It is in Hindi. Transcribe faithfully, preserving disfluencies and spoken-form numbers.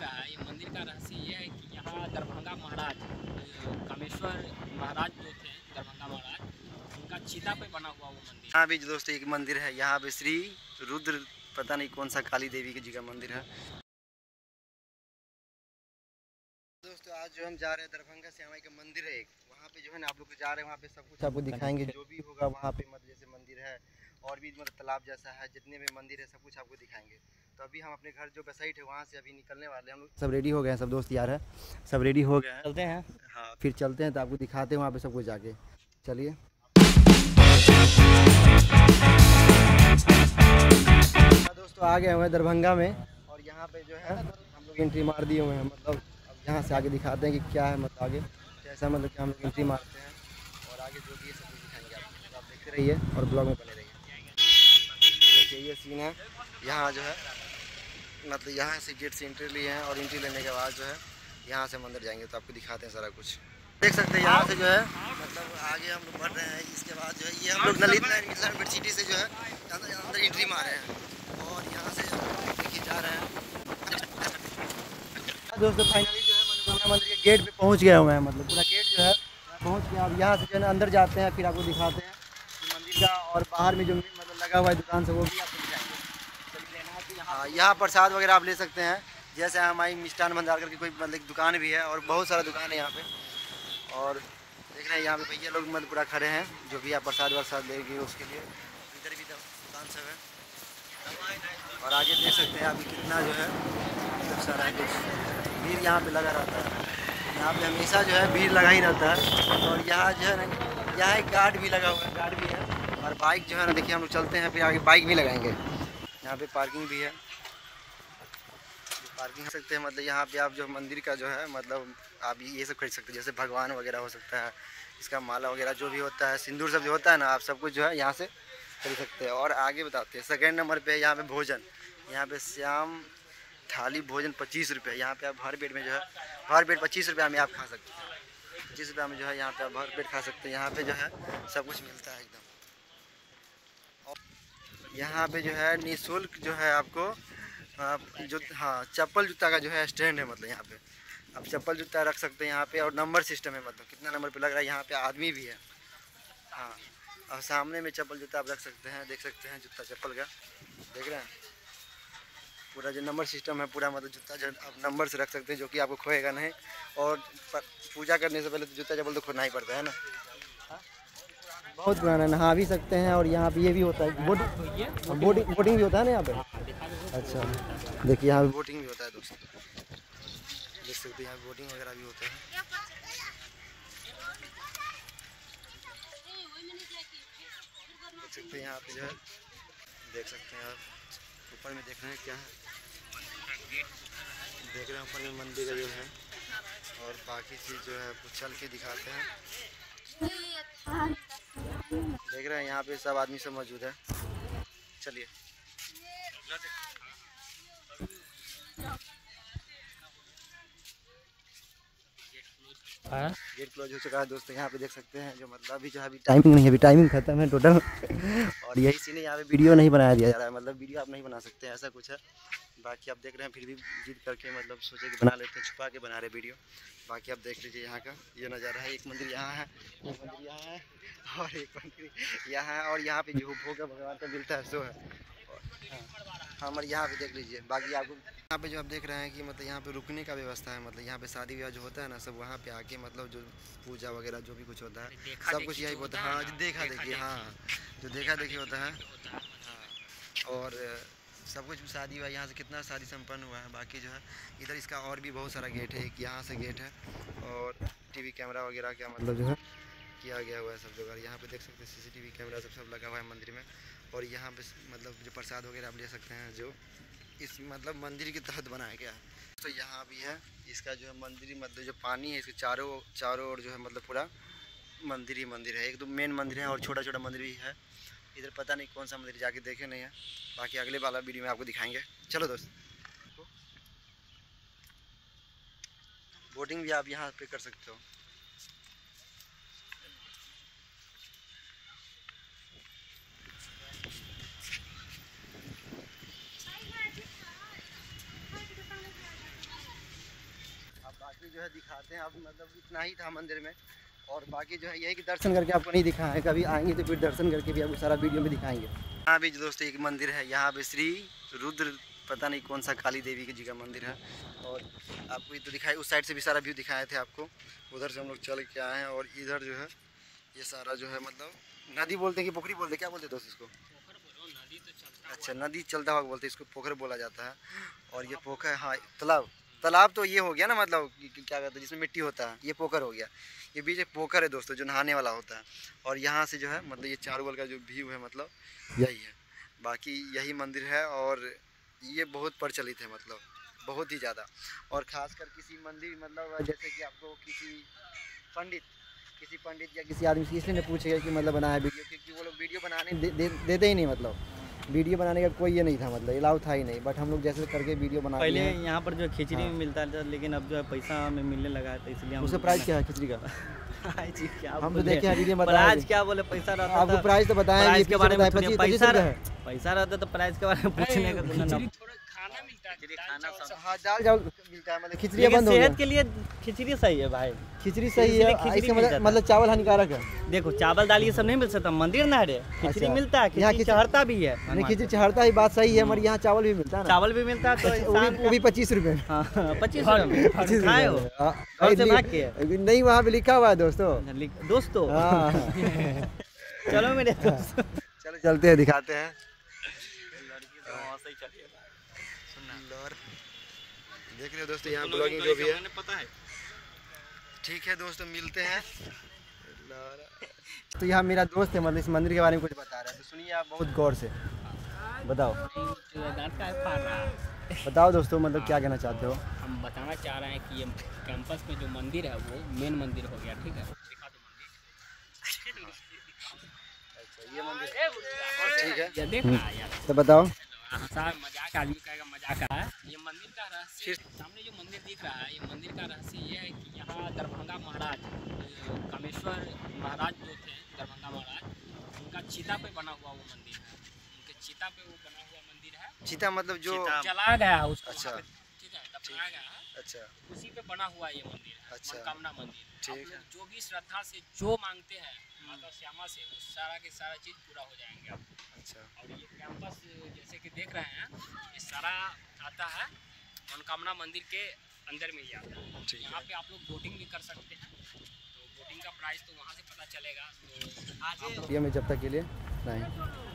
का है। ये मंदिर का रहस्य ये है कि यहाँ दरभंगा महाराज कामेश्वर महाराज जो थे, दरभंगा महाराज, उनका चीता पे बना हुआ वो मंदिर। यहाँ भी दोस्तों एक मंदिर है, यहाँ पे श्री रुद्र पता नहीं कौन सा काली देवी की जी का मंदिर है। दोस्तों आज जो हम जा रहे हैं दरभंगा श्यामा माई का मंदिर है एक, वहाँ पे जो है ना आप लोग जा रहे हैं, वहाँ पे सब कुछ आपको दिखाएंगे जो भी होगा वहाँ पे, मतलब जैसे मंदिर है और भी मतलब तालाब जैसा है, जितने भी मंदिर है सब कुछ आपको दिखाएंगे। तो अभी हम अपने घर जो बेसाइट है वहाँ से अभी निकलने वाले हैं। हम लोग सब रेडी हो गए हैं, सब दोस्त यार है सब रेडी हो गए हैं, चलते हैं। हाँ फिर चलते हैं तो आपको दिखाते हैं वहाँ पे सब कुछ जाके। चलिए दोस्तों आ गए हुए हैं दरभंगा में और यहाँ पे जो है हम लोग एंट्री मार दिए हुए हैं। मतलब अब यहाँ से आगे दिखाते हैं कि क्या है, मतलब आगे कैसा मतलब कि हम लोग एंट्री मारते हैं और आगे जो भी है सब कुछ दिखाएंगे आपको। तो आप देखते रहिए और ब्लॉग में बने रहिए। देखिए ये सीन है, यहाँ जो है मतलब यहाँ से गेट से एंट्री लिए हैं और एंट्री लेने के बाद जो है यहाँ से मंदिर जाएंगे तो आपको दिखाते हैं सारा कुछ। देख सकते हैं यहाँ से जो है मतलब आगे हम लोग बढ़ रहे हैं। इसके बाद जो है ये हम लोग ललित नारायण यूनिवर्सिटी से जो है अंदर एंट्री मारे हैं और यहाँ से देखिए जा रहे हैं। दोस्तों फाइनली जो है मनोकामना मंदिर के गेट पे पहुँच गए हुए हैं, मतलब पूरा गेट जो है पहुँच गया। अब यहाँ से जो है अंदर जाते हैं फिर आपको दिखाते हैं मंदिर का, और बाहर में जो मतलब लगा हुआ है दुकान से वो भी आपको दिखाएंगे। हाँ यहाँ प्रसाद वगैरह आप ले सकते हैं, जैसे हमारी मिष्ठान भंडार करके कोई मतलब दुकान भी है और बहुत सारा दुकान है यहाँ पे। और देख रहे हैं यहाँ पे भैया लोग मतलब पूरा खड़े हैं, जो भी आप प्रसाद वरसाद लेंगे उसके लिए। इधर भी दुकान सब है और आगे देख सकते हैं अभी कितना जो है मतलब सारा कुछ भीड़ यहाँ पे लगा रहता है। यहाँ पे हमेशा जो है भीड़ लगा ही रहता है। और यहाँ जो है ना यहाँ एक गार्ड भी लगा हुआ है, गार्ड भी है और बाइक जो है ना देखिए हम लोग चलते हैं फिर आगे बाइक भी लगाएंगे। यहाँ पे पार्किंग भी है, पार्किंग कर सकते हैं। मतलब यहाँ पे आप जो मंदिर का जो है मतलब आप ये सब खरीद सकते हैं, जैसे भगवान वगैरह हो सकता है, इसका माला वगैरह जो भी होता है, सिंदूर सब जो होता है ना, आप सब कुछ जो है यहाँ से खरीद सकते हैं। और आगे बताते हैं सेकंड नंबर पे यहाँ पे भोजन, यहाँ पे श्याम थाली भोजन पच्चीस रुपये। यहाँ पे आप भर पेट में जो है भर पेट पच्चीस रुपये में आप खा सकते हैं। पच्चीस रुपये में जो है यहाँ पे आप भर पेट खा सकते हैं। यहाँ पे जो है सब कुछ मिलता है एकदम। और यहाँ पे जो है निःशुल्क जो है आपको आप जो हाँ चप्पल जूता का जो है स्टैंड है, मतलब यहाँ पे आप चप्पल जूता रख सकते हैं यहाँ पे। और नंबर सिस्टम है, मतलब कितना नंबर पे लग रहा है, यहाँ पे आदमी भी है। हाँ और सामने में चप्पल जूता आप रख सकते हैं, देख सकते हैं जूता चप्पल का देख रहे हैं। पूरा जो नंबर सिस्टम है पूरा, मतलब जूता जो आप नंबर से रख सकते हैं जो कि आपको खोएगा नहीं। और पूजा करने से पहले तो जूता चप्पल तो खोना ही पड़ता है ना। बहुत पुराना, नहा भी सकते हैं और यहाँ पे ये भी होता है बोटिंग बोटिंग बोटिंग भी होता है ना यहाँ पे। अच्छा देखिए यहाँ पे बोटिंग भी होता है दोस्तों, देख सकते हैं यहाँ बोटिंग वगैरह भी होता है। देख सकते हैं यहाँ पे जो है देख सकते हैं आप ऊपर में देख रहे हैं क्या है, देख रहे हैं ऊपर में मंदिर का जो है। और बाकी चीज़ जो है आपको चल के दिखाते हैं। देख रहे हैं यहाँ पे सब आदमी सब मौजूद है। चलिए गेट क्लोज हो चुका है दोस्तों। यहाँ पे देख सकते हैं जो मतलब अभी जो है अभी टाइमिंग नहीं है, अभी टाइमिंग खत्म है टोटल। और यही सीन है, यहाँ पे वीडियो नहीं बनाया दिया जा रहा है, मतलब वीडियो आप नहीं बना सकते ऐसा कुछ है। बाकी आप देख रहे हैं फिर भी जिद करके मतलब सोचे कि बना लेते हैं, छुपा के बना रहे वीडियो। बाकी आप देख लीजिए यहाँ का ये नज़ारा है। एक मंदिर यहाँ है, एक मंदिर यहाँ है और एक मंदिर यहाँ है। और यहाँ पे जो भोग भगवान का मिलता है सो है। हमारे यहाँ पे देख लीजिए। बाकी आपको यहाँ पे जो आप देख रहे हैं कि मतलब यहाँ पे रुकने का व्यवस्था है, मतलब यहाँ पे शादी ब्याह जो होता है ना सब वहाँ पे आके मतलब जो पूजा वगैरह जो भी कुछ होता है सब कुछ यही होता है। हाँ जो देखा देखी, हाँ जो देखा देखी होता है। हाँ और सब कुछ शादी हुआ यहाँ से कितना शादी संपन्न हुआ है। बाकी जो है इधर इसका और भी बहुत सारा गेट है, एक यहाँ से गेट है और टीवी कैमरा वगैरह का मतलब जो है किया गया हुआ है सब जगह। यहाँ पे देख सकते हैं सीसीटीवी कैमरा सब सब लगा हुआ है मंदिर में। और यहाँ पे मतलब जो प्रसाद वगैरह आप ले सकते हैं जो इस मतलब मंदिर के तहत बनाया गया है। तो यहाँ भी है इसका जो है मंदिर, मतलब जो पानी है इसके चारों चारों ओर जो है मतलब पूरा मंदिर ही मंदिर है। एक दो मेन मंदिर है और छोटा छोटा मंदिर भी है। इधर पता नहीं कौन सा मंदिर, जाके देखे नहीं है। बाकी अगले वाला वीडियो में आपको दिखाएंगे। चलो दोस्त, बोटिंग भी आप यहाँ पे कर सकते हो। जो है दिखाते हैं। अब मतलब इतना ही था मंदिर में, और बाकी जो है यही कि दर्शन करके आपको नहीं दिखाएं, कभी आएंगे तो फिर दर्शन करके भी आपको सारा वीडियो में दिखाएंगे। यहाँ भी दोस्तों एक मंदिर है, यहाँ पे श्री रुद्र पता नहीं कौन सा काली देवी की जी का मंदिर है, और आपको ये तो दिखाई, उस साइड से भी सारा व्यू दिखाए थे आपको, उधर से हम लोग चल के आए हैं। और इधर जो है ये सारा जो है मतलब नदी बोलते हैं कि पोखरी बोलते हैं, क्या बोलते हैं दोस्त इसको? नदी तो चलता अच्छा, नदी चलता हुआ बोलते हैं इसको, पोखर बोला जाता है। और ये पोखर, हाँ तालाब, तालाब तो ये हो गया ना, मतलब क्या कहते हैं जिसमें मिट्टी होता है, ये पोखर हो गया। ये बीच एक पोखर है दोस्तों जो नहाने वाला होता है, और यहाँ से जो है मतलब ये चारों बगल का जो व्यू है मतलब यही है। बाकी यही मंदिर है, और ये बहुत प्रचलित है मतलब बहुत ही ज़्यादा। और ख़ासकर किसी मंदिर मतलब जैसे कि आपको किसी पंडित किसी पंडित या किसी आदमी से इसलिए नहीं पूछेगा कि मतलब बनाया वीडियो, क्योंकि वो लोग वीडियो बनाने दे, दे, देते ही नहीं, मतलब वीडियो बनाने का कोई ये नहीं था, मतलब अलाउ था ही नहीं। बट हम लोग जैसे करके वीडियो बना पहले यहाँ पर जो खिचड़ी में मिलता था, लेकिन अब जो है पैसा हमें मिलने लगा है, तो इसलिए हम उसका प्राइस क्या है खिचड़ी का? जी क्या हम तो देखे वीडियो में प्राइस क्या बोले, पैसा रहता था, आपको प्राइस तो बताएं प्राइस के बारे में पच्चीस पैसा पैसा रहता तो प्राइस के बारे में पूछने का खाना मिलता है, खाना सब हाँ दाल चावल मिलता है, मतलब खिचड़ी लेकिन बंद हो गया। सेहत के लिए खिचड़ी सही है भाई, खिचड़ी सही है, खिचड़ी इसका मिल मतलब जाता मतलब चावल हानिकारक है। देखो चावल दाल ये सब नहीं मिल सकता, मंदिर ना रे, खिचड़ी अच्छा। मिलता है, यहाँ खिचड़ी खिचड़ी- चढ़ता भी है, नहीं खिचड़ी चढ़ता ही बात सही है, मगर यहाँ चावल भी मिलता है ना, चावल भी मिलता है, तो वो भी वो भी पच्चीस रुपये में। हाँ पच्चीस रुपये खाए हो हाँ, घर से लि- भाग के? नहीं वहाँ पे लिखा हुआ है दोस्तों। दोस्तों हाँ चलो मेरे दोस्त, चलो चलते हैं, दिखाते हैं। लौर देख रहे हो दोस्तों, यहाँ ब्लॉगिंग जो भी है पता है। ठीक है दोस्तों, मिलते हैं। तो यहाँ मेरा दोस्त है, मतलब इस मंदिर के बारे में कुछ बता रहा है, तो सुनिए आप बहुत गौर से बताओ। बताओ दोस्तों, मतलब क्या कहना चाहते हो? हम बताना चाह रहे हैं कि ये कैंपस में जो मंदिर है वो मेन मंदिर हो गया, ठीक है? दिखा दो मंदिर। अच्छा ये मंदिर ठीक है, ये देख रहा है यार, तो बताओ। सारा मजाक आदमी कहेगा मजाक है। ये मंदिर का रहस्य, सामने जो मंदिर दिख रहा है, ये मंदिर का रहस्य ये है कि यहाँ दरभंगा महाराज कामेश्वर महाराज जो थे, दरभंगा महाराज, उनका चिता पे बना हुआ वो मंदिर है। उनके चिता पे वो बना हुआ मंदिर है। चीता मतलब जो जलाया गया है उसको, अच्छा। वहाँ पे, ठीक है, दफनाया गया है, अच्छा उसी पे बना हुआ ये मंदिर है, अच्छा। मनोकामना मंदिर। ठीक आप है। लोग जो भी श्रद्धा से जो मांगते हैं माता श्यामा से, वो सारा के सारा चीज़ पूरा हो जाएंगे आप। अच्छा और ये कैंपस जैसे कि देख रहे हैं, ये सारा आता है मनोकामना मंदिर के अंदर में ही आता है। ठीक यहाँ है। पे आप लोग बोटिंग भी कर सकते हैं, तो बोटिंग का प्राइस तो वहाँ से पता चलेगा। तो ये मैं जब तक के लिए नहीं